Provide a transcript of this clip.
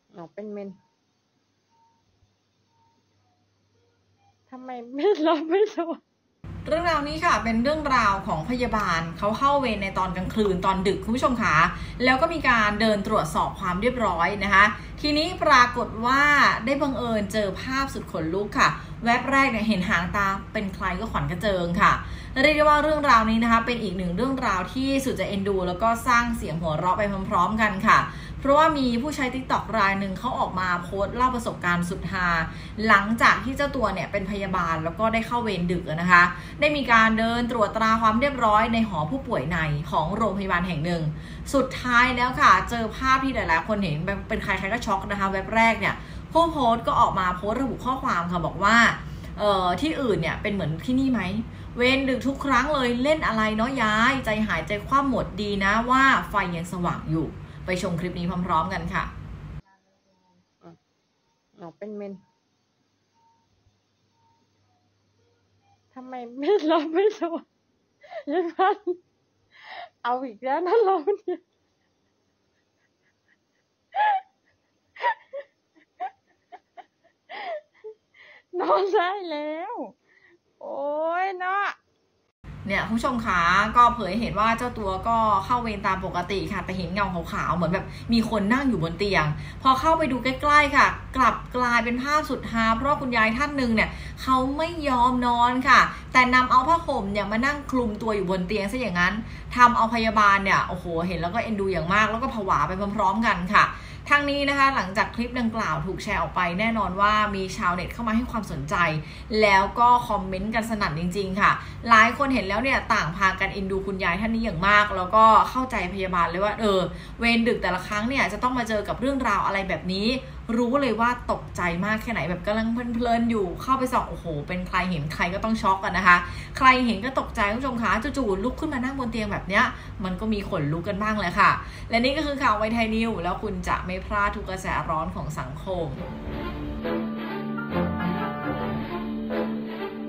อ๋อเป็นเมนทำไมไม่เราไม่โดนเรื่องราวนี้ค่ะเป็นเรื่องราวของพยาบาลเขาเข้าเวรในตอนกลางคืนตอนดึกคุณผู้ชมคะแล้วก็มีการเดินตรวจสอบความเรียบร้อยนะคะทีนี้ปรากฏว่าได้บังเอิญเจอภาพสุดขนลุกค่ะแวบแรกเนี่ยเห็นหางตาเป็นใครก็ขวัญกระเจิงค่ะเรียกได้ว่าเรื่องราวนี้นะคะเป็นอีกหนึ่งเรื่องราวที่สุดจะเอ็นดูแล้วก็สร้างเสียงหัวเราะไปพร้อมๆกันค่ะเพราะว่ามีผู้ใช้ TikTok รายหนึ่งเขาออกมาโพสต์เล่าประสบการณ์สุดฮาหลังจากที่เจ้าตัวเนี่ยเป็นพยาบาลแล้วก็ได้เข้าเวรดึกนะคะได้มีการเดินตรวจตราความเรียบร้อยในหอผู้ป่วยในของโรงพยาบาลแห่งหนึ่งสุดท้ายแล้วค่ะเจอภาพที่หลายๆคนเห็นเป็นใครๆก็ช็อกนะคะเว็บแรกเนี่ยผู้โพสต์ก็ออกมาโพสต์ระบุข้อความค่ะบอกว่าที่อื่นเนี่ยเป็นเหมือนที่นี่ไหมเวรดึกทุกครั้งเลยเล่นอะไรเนาะย้ายใจหายใจคว่ำหมดดีนะว่าไฟยังสว่างอยู่ไปชมคลิปนี้พร้อมๆกันค่ะอ๋อเป็นเมนทำไมไม่เราไม่โดนยังไงเอาอีกแล้วนะเราเนี่ยนอนได้แล้วโอ้ยเนาะเนี่ยคุณผู้ชมคะก็เผยเห็นว่าเจ้าตัวก็เข้าเวรตามปกติค่ะแต่เห็นเงาขาวๆเหมือนแบบมีคนนั่งอยู่บนเตียงพอเข้าไปดูใกล้ๆค่ะกลับกลายเป็นภาพสุดฮาเพราะคุณยายท่านหนึ่งเนี่ยเขาไม่ยอมนอนค่ะแต่นำเอาผ้าห่มเนี่ยมานั่งคลุมตัวอยู่บนเตียงซะอย่างนั้นทำเอาพยาบาลเนี่ยโอ้โหเห็นแล้วก็เอ็นดูอย่างมากแล้วก็ผวาไปพร้อมๆกันค่ะทางนี้นะคะหลังจากคลิปดังกล่าวถูกแชร์ออกไปแน่นอนว่ามีชาวเน็ตเข้ามาให้ความสนใจแล้วก็คอมเมนต์กันสนั่นจริงๆค่ะหลายคนเห็นแล้วเนี่ยต่างพากันเอ็นดูคุณยายท่านนี้อย่างมากแล้วก็เข้าใจพยาบาลเลยว่าเวรดึกแต่ละครั้งเนี่ยจะต้องมาเจอกับเรื่องราวอะไรแบบนี้รู้เลยว่าตกใจมากแค่ไหนแบบกำลังเพลินๆอยู่เข้าไปส่องโอ้โหเป็นใครเห็นใครก็ต้องช็อกกันนะคะใครเห็นก็ตกใจคุณผู้ชมคะจู่ๆลุกขึ้นมานั่งบนเตียงแบบเนี้ยมันก็มีขนลุกกันบ้างเลยค่ะและนี่ก็คือข่าวไวไทยนิวแล้วคุณจะไม่พลาดทุกกระแสร้อนของสังคม